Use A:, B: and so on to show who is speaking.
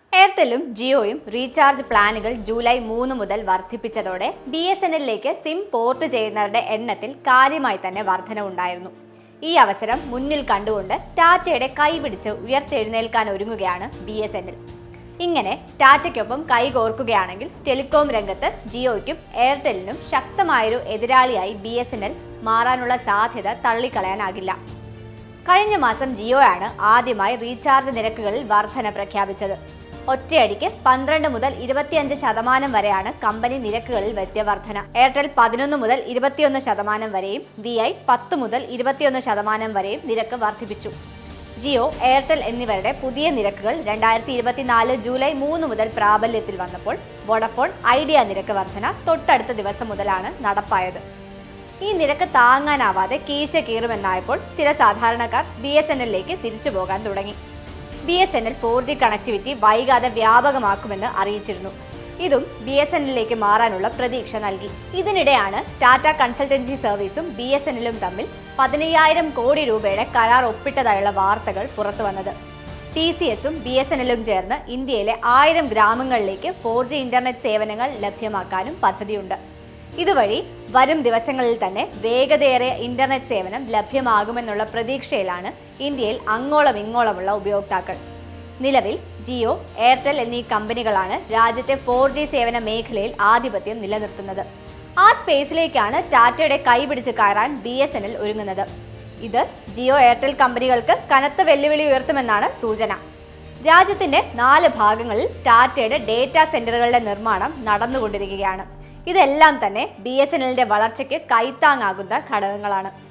A: എയർടെല്ലും ജിയോയും recharge പ്ലാനുകൾ July 3 മുതൽ വർദ്ധിപ്പിച്ചതോടെ BSNLിലേക്ക് SIM port ചെയ്യുന്നവരുടെ എണ്ണത്തിൽ കാര്യമായി തന്നെ വർധനവുണ്ടായിരുന്നു. ഈ അവസരം മുന്നിൽ കണ്ടുകൊണ്ട് ടാറ്റയുടെ കൈപിടിച്ച് ഉയർത്തെഴുന്നേൽക്കാൻ ഒരുങ്ങുകയാണ് BSNL. ഇങ്ങനെ ടാറ്റയ്ക്കൊപ്പം കൈകോർക്കുകയാണെങ്കിൽ ടെലികോം രംഗത്ത് ജിയോയ്ക്കും എയർടെല്ലിനും ശക്തമായൊരു എതിരാളിയായി BSNL മാറാനുള്ള സാധ്യത തള്ളിക്കളയാനാകില്ല. കഴിഞ്ഞ മാസം ജിയോയാണ് ആദ്യമായി റീചാർജ് നിരക്കുകളിൽ വർധന പ്രഖ്യാപിച്ചത്. ഒറ്റയടിക്ക് 12 മുതൽ 25% വരെയാണ് കമ്പനി നിരക്കുകളിൽ വരുത്തിയ വർധന. എയർടെൽ 11 മുതൽ 21% വരെയും VI 10 മുതൽ 21% വരെയും നിരക്ക് വർദ്ധിപ്പിച്ചു. ജിയോ, എയർടെൽ എന്നിവരുടെ പുതിയ നിരക്കുകൾ 2024 ജൂലൈ 3 മുതൽ പ്രാബല്യത്തിൽ വന്നപ്പോൾ വോഡഫോൺ ഐഡിയ നിരക്ക് വർധന തൊട്ടടുത്ത ദിവസം മുതലാണ് നടപ്പായത്. ഈ നിരക്ക് താങ്ങാനാവാതെ കീശ കീറുമെന്നായപ്പോൾ ചില സാധാരണക്കാർ BSNLിലേക്ക് തിരിച്ചു പോകാൻ തുടങ്ങി. BSNL 4G കണക്ടിവിറ്റി വൈകാതെ വ്യാപകമാക്കുമെന്ന് അറിയിച്ചിരുന്നു. ഇതും BSNLിലേക്ക് മാറാനുള്ള പ്രതീക്ഷ നൽകി. ഇതിനിടെയാണ് ടാറ്റ കൺസൾട്ടൻസി സർവീസും BSNLും തമ്മിൽ 15,000 കോടി രൂപയുടെ കരാർ ഒപ്പിട്ടതായുള്ള വാർത്തകൾ പുറത്തുവന്നത്. TCSും BSNLും ചേർന്ന് ഇന്ത്യയിലെ 1000 ഗ്രാമങ്ങളിലേക്ക് 4G ഇന്റർനെറ്റ് സേവനങ്ങൾ ലഭ്യമാക്കാനും പദ്ധതിയുണ്ട്. ഇതുവഴി വരും ദിവസങ്ങളിൽ തന്നെ വേഗതയേറിയ ഇന്റർനെറ്റ് സേവനം ലഭ്യമാകുമെന്നുള്ള പ്രതീക്ഷയിലാണ് ഇന്ത്യയിൽ അങ്ങോളം ഇങ്ങോളമുള്ള ഉപയോക്താക്കൾ. നിലവിൽ ജിയോ, എയർടെൽ എന്നീ കമ്പനികളാണ് രാജ്യത്തെ 4G സേവന മേഖലയിൽ ആധിപത്യം നിലനിർത്തുന്നത്. ആ സ്പേസിലേക്കാണ് ടാറ്റയുടെ കൈപിടിച്ച് കയറാൻ BSNL ഒരുങ്ങുന്നത്. ഇത് ജിയോ, എയർടെൽ കമ്പനികൾക്ക് കനത്ത വെല്ലുവിളി ഉയർത്തുമെന്നാണ് സൂചന. രാജ്യത്തിന്റെ 4 ഭാഗങ്ങളിൽ ടാറ്റയുടെ ഡേറ്റാ സെന്ററുകളുടെ നിർമ്മാണം നടന്നുകൊണ്ടിരിക്കുകയാണ്. ഇതെല്ലാം തന്നെ BSNLന്റെ വളർച്ചയ്ക്ക് കൈത്താങ്ങാകുന്ന ഘടകങ്ങളാണ്.